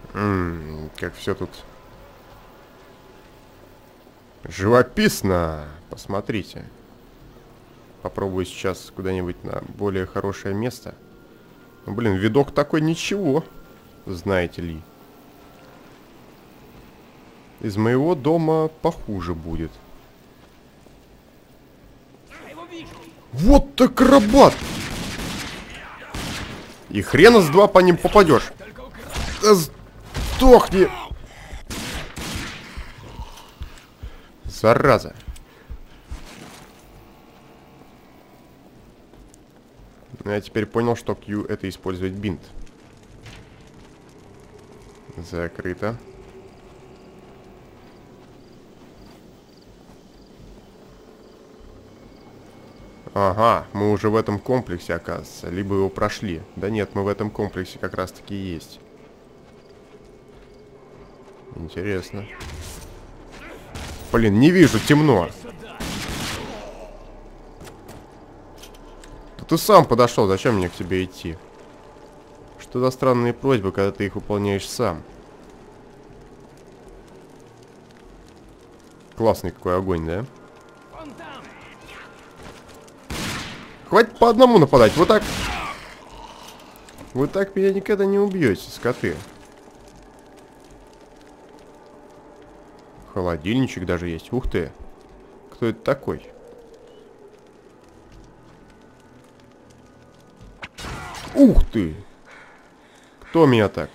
Как все тут живописно. Посмотрите. Попробую сейчас куда-нибудь на более хорошее место. Ну, блин, видок такой ничего. Знаете ли. Из моего дома похуже будет. Вот так рабат! И хрена с два по ним попадешь. Да сдохни! Зараза. Ну, я теперь понял, что Q это использовать бинт. Закрыто. Ага, мы уже в этом комплексе, оказывается. Либо его прошли. Да нет, мы в этом комплексе как раз таки и есть. Интересно. Блин, не вижу, темно. Да ты сам подошел, зачем мне к тебе идти? Что за странные просьбы, когда ты их выполняешь сам? Классный какой огонь, да? Хватит по одному нападать, вот так. Вы так меня никогда не убьете, скоты. Холодильничек даже есть, ух ты. Кто это такой? Ух ты! Кто меня так?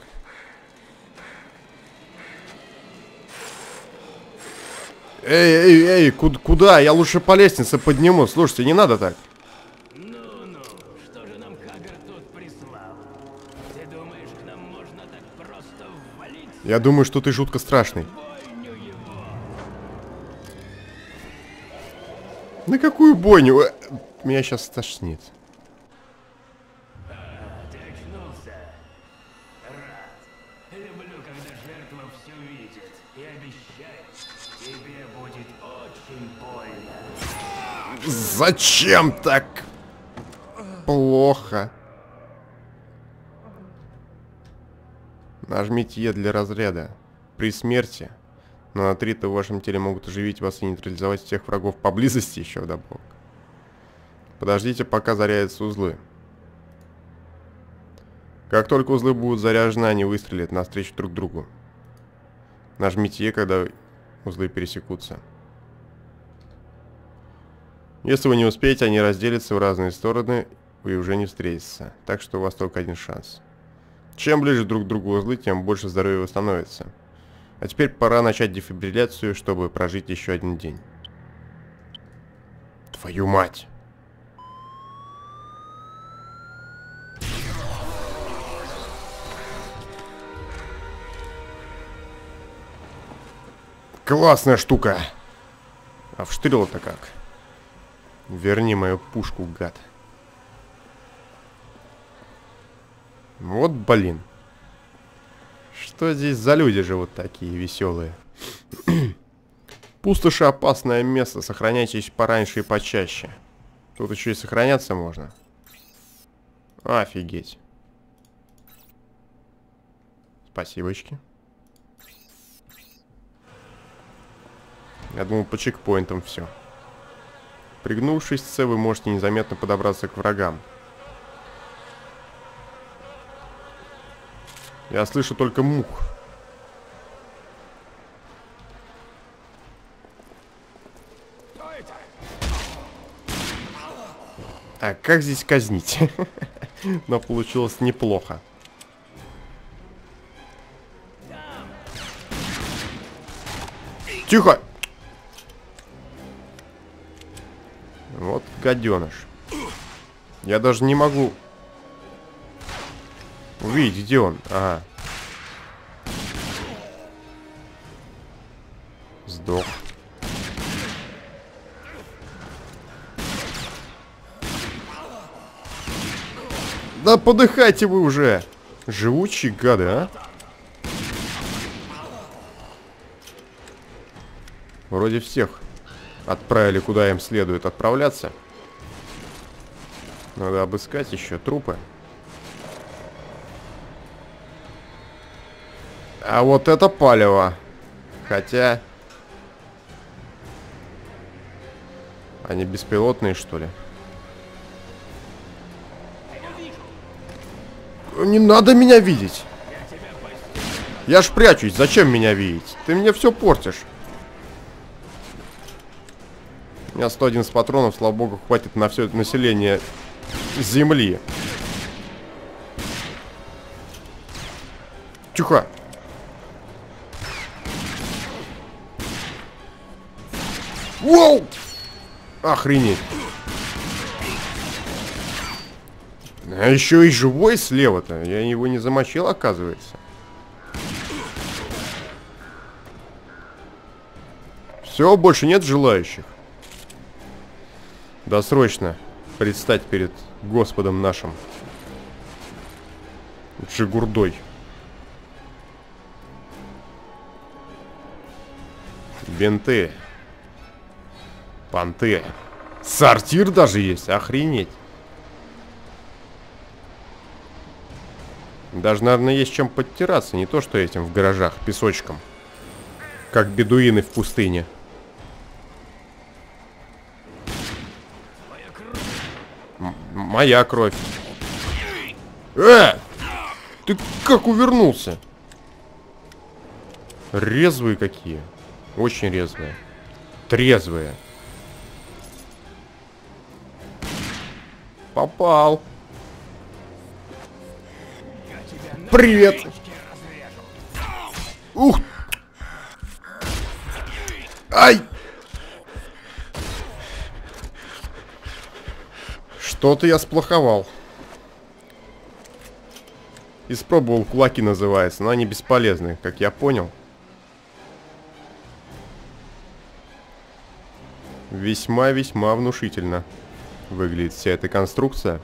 Эй, куда? Я лучше по лестнице подниму. Слушайте, не надо так. Ну-ну, что же нам Кагар тут прислал? Ты думаешь, к нам можно так просто ввалиться? Я думаю, что ты жутко страшный. Бойню его! На какую бойню? Меня сейчас стошнит. Ты очнулся? Рад. Люблю, когда жертва все видит. И обещаю, тебе будет очень больно. Зачем так? Плохо. Нажмите Е для разряда. При смерти нанотриты в вашем теле могут оживить вас и нейтрализовать всех врагов поблизости еще вдобавок. Подождите, пока зарядятся узлы. Как только узлы будут заряжены, они выстрелят навстречу друг другу. Нажмите Е, когда узлы пересекутся. Если вы не успеете, они разделятся в разные стороны и уже не встретятся. Так что у вас только один шанс. Чем ближе друг к другу узлы, тем больше здоровья восстановится. А теперь пора начать дефибрилляцию, чтобы прожить еще один день. Твою мать! Классная штука! А вштырил-то как? Верни мою пушку, гад. Вот блин. Что здесь за люди живут такие веселые? Пустоши — опасное место. Сохраняйтесь пораньше и почаще. Тут еще и сохраняться можно. Офигеть. Спасибочки. Я думал, по чекпоинтам все. Пригнувшись, вы можете незаметно подобраться к врагам. Я слышу только мух. А как здесь казнить? Но получилось неплохо. Тихо! Вот гаденыш. Я даже не могу увидеть, где он. Ага. Сдох. Да подыхайте вы уже! Живучие гады, а? Вроде всех отправили, куда им следует отправляться. Надо обыскать еще трупы. А вот это палево. Хотя... Они беспилотные, что ли? Не надо меня видеть. Я ж прячусь. Зачем меня видеть? Ты мне все портишь. У меня 111 патронов, слава богу, хватит на все население Земли. Тихо. Воу! Охренеть. А еще и живой слева-то. Я его не замочил, оказывается. Все, больше нет желающих. Досрочно предстать перед Господом нашим. Джигурдой. Бинты. Понты. Сортир даже есть. Охренеть. Даже, наверное, есть чем подтираться. Не то, что этим в гаражах песочком. Как бедуины в пустыне. Моя кровь. Ты как увернулся? Резвые какие. Очень резвые. Трезвые. Попал. Привет. Ух. Ай. Что-то я сплоховал. Испробовал кулаки, называется, но они бесполезны, как я понял. Весьма-весьма внушительно выглядит вся эта конструкция.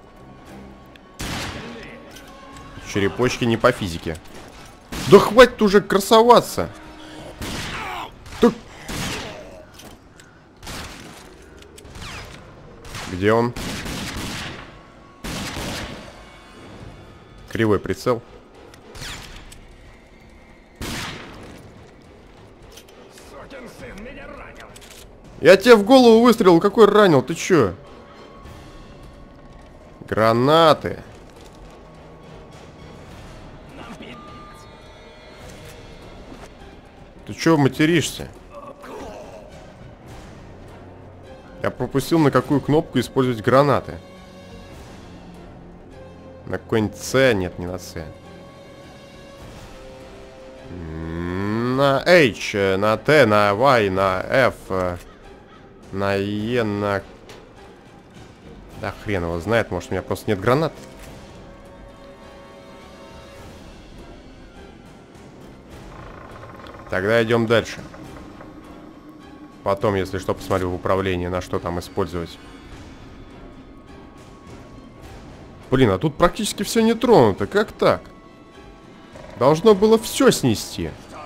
Черепочки не по физике. Да хватит уже красоваться. Так... Где он? Кривой прицел. Я тебе в голову выстрелил, какой ранил, ты чё? Гранаты. Ты чё материшься? Я пропустил, на какую кнопку использовать гранаты. На какой-нибудь С? Нет, не на С. На H, на T, на Y, на F, на E, на... Да хрен его знает, может у меня просто нет гранат. Тогда идем дальше. Потом, если что, посмотрю в управлении, на что там использовать. Блин, а тут практически все не тронуто. Как так? Должно было все снести.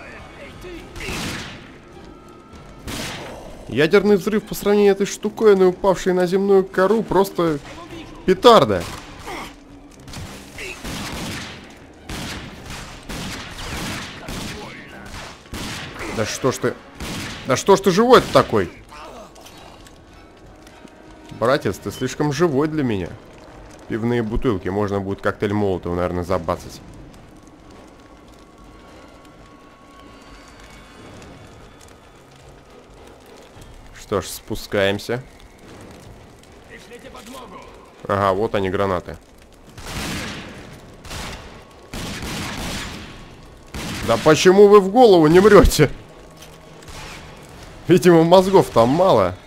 Ядерный взрыв по сравнению с этой штуковиной, упавшей на земную кору, просто петарда. Да что ж ты... Да что ж ты живой-то такой? Братец, ты слишком живой для меня. Пивные бутылки. Можно будет коктейль Молотова, наверное, забацать. Что ж, спускаемся. Ага, вот они, гранаты. Да почему вы в голову не мрете? Видимо, мозгов там мало.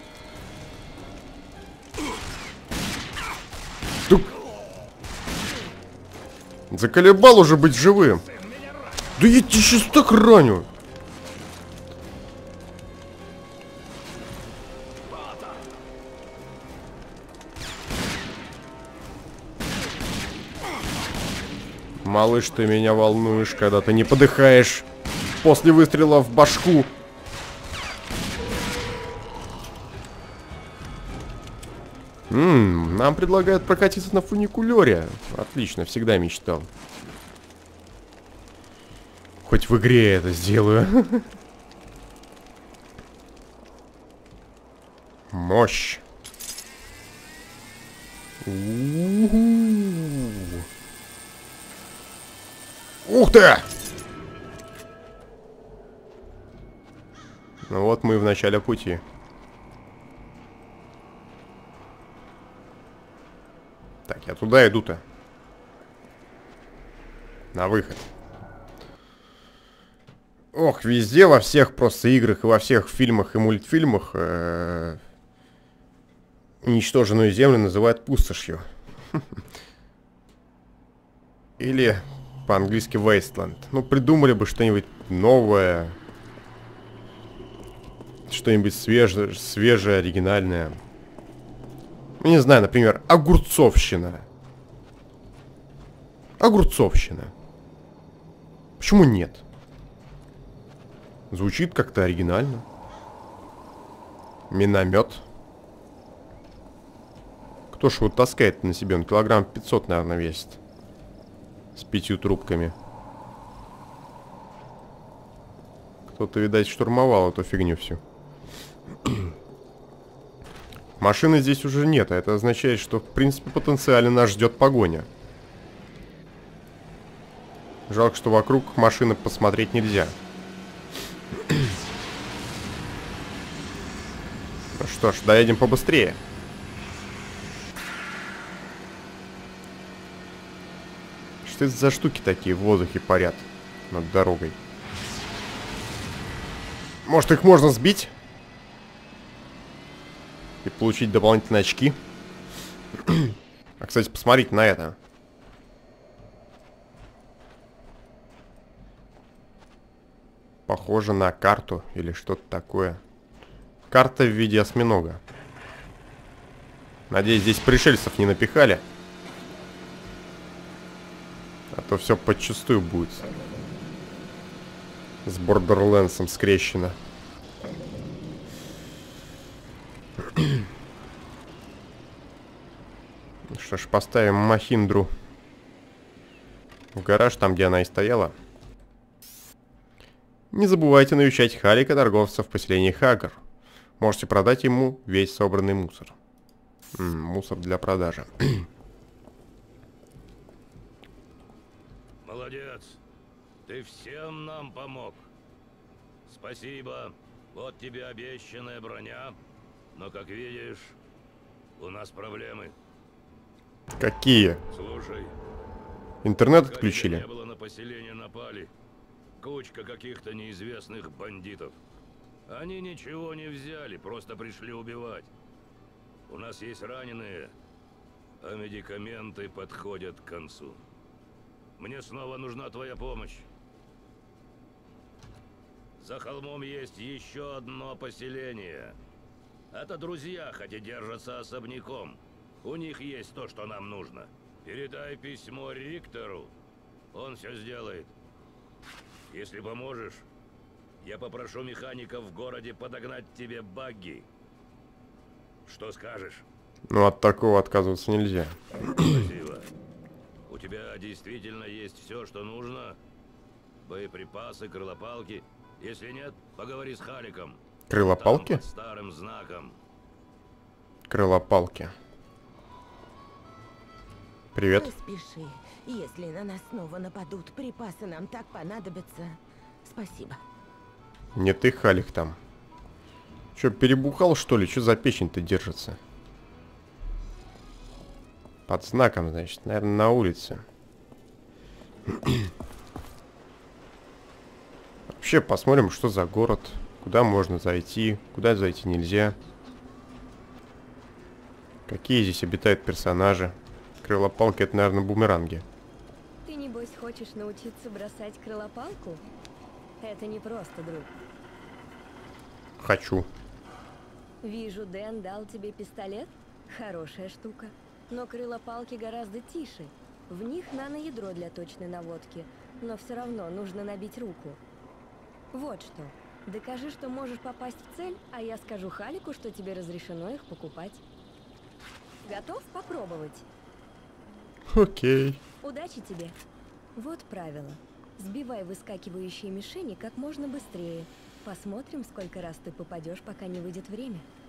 Тук. Заколебал уже быть живым. Да я тебя сейчас так раню. Малыш, ты меня волнуешь, когда ты не подыхаешь после выстрела в башку. Нам предлагают прокатиться на фуникулере. Отлично, всегда мечтал. Хоть в игре я это сделаю. Мощь. Ух ты! Ну вот мы в начале пути. Так, я туда иду-то. На выход. Ох, везде, во всех просто играх и во всех фильмах и мультфильмах уничтоженную землю называют пустошью. Или по-английски Wasteland. Ну, придумали бы что-нибудь новое. Что-нибудь свежее, оригинальное. Ну, не знаю, например, огурцовщина. Огурцовщина. Почему нет? Звучит как-то оригинально. Миномет. Кто ж его таскает на себе? Он килограмм 500, наверное, весит. С 5 трубками. Кто-то, видать, штурмовал эту фигню всю. Машины здесь уже нет, а это означает, что, в принципе, потенциально нас ждет погоня. Жалко, что вокруг машины посмотреть нельзя. Ну что ж, доедем побыстрее. Что это за штуки такие в воздухе парят над дорогой? Может, их можно сбить? И получить дополнительные очки? А, кстати, посмотрите на это. Похоже на карту или что-то такое. Карта в виде осьминога. Надеюсь, здесь пришельцев не напихали. А то все подчистую будет. С Borderlands'ом скрещено. Что ж, поставим Махиндру в гараж, там, где она и стояла. Не забывайте навещать Халика, торговца в поселении Хагар. Можете продать ему весь собранный мусор. Мусор для продажи. Молодец. Ты всем нам помог. Спасибо. Вот тебе обещанная броня. Но, как видишь, у нас проблемы. Какие? Слушай. Интернет отключили? Не было, на поселение напали. Кучка каких-то неизвестных бандитов. Они ничего не взяли, просто пришли убивать. У нас есть раненые, а медикаменты подходят к концу. Мне снова нужна твоя помощь. За холмом есть еще одно поселение. Это друзья, хотя держатся особняком. У них есть то, что нам нужно. Передай письмо Риктору. Он все сделает. Если поможешь, я попрошу механиков в городе подогнать тебе багги. Что скажешь? Ну, от такого отказываться нельзя. Спасибо. У тебя действительно есть все, что нужно? Боеприпасы, крылопалки. Если нет, поговори с Халиком. Крылопалки? Там под старым знаком. Крылопалки. Привет. Не спеши. Если на нас снова нападут, припасы нам так понадобятся. Спасибо. Не ты, Халик, там. Че, перебухал, что ли? Че за печень-то держится? Под знаком, значит. Наверное, на улице. Вообще, посмотрим, что за город. Куда можно зайти, куда зайти нельзя. Какие здесь обитают персонажи. Крылопалки — это, наверное, бумеранги. Ты, небось, хочешь научиться бросать крылопалку? Это не просто, друг. Хочу. Вижу, Дэн дал тебе пистолет. Хорошая штука. Но крылопалки гораздо тише. В них наноядро для точной наводки. Но все равно нужно набить руку. Вот что. Докажи, что можешь попасть в цель, а я скажу Халику, что тебе разрешено их покупать. Готов попробовать? Окей. Удачи тебе. Вот правило. Сбивай выскакивающие мишени как можно быстрее. Посмотрим, сколько раз ты попадешь, пока не выйдет время.